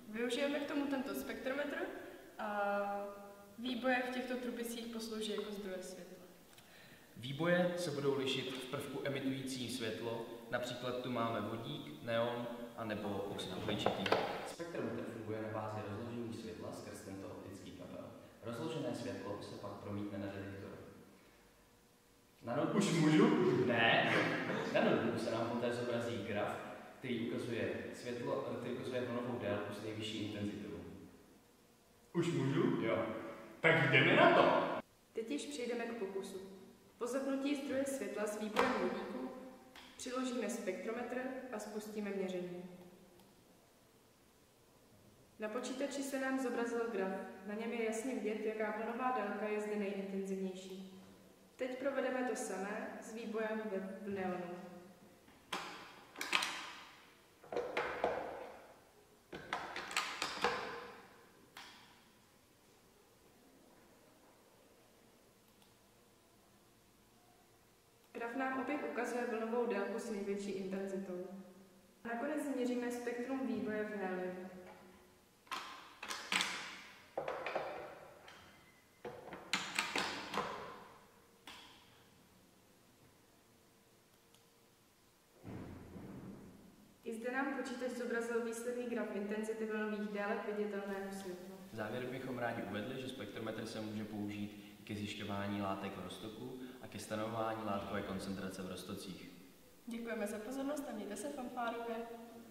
Využijeme k tomu tento spektrometr a výboje v těchto trubicích poslouží jako zdroje světla. Výboje se budou lišit v prvku emitující světlo, například tu máme vodík, neon a nebo oxid uhličitý. Spektrometr funguje na bázi rozložení světla skrz tento optický kabel. Rozložené světlo se pak promítne na detektor. Už můžu? Ne. Na notebooku se nám poté zobrazí graf, který ukazuje vlnovou délku s nejvyšší intenzitou. Už můžu? Jo. Tak jdeme na to! Teď již přejdeme k pokusu. Po zapnutí zdroje světla s výbojem vodíku přiložíme spektrometr a spustíme měření. Na počítači se nám zobrazil graf. Na něm je jasně vidět, jaká vlnová délka je zde nejintenzivnější. Teď provedeme to samé s výbojem v neonu. Graf nám opět ukazuje vlnovou délku s největší intenzitou. Nakonec měříme spektrum výboje v héliu. I zde nám počítač zobrazil výsledný graf intenzity vlnových délek viditelného světla. V závěru bychom rádi uvedli, že spektrometr se může použít ke zjišťování látek v roztoku a ke stanovování látkové koncentrace v roztocích. Děkujeme za pozornost a mějte se fanfárově.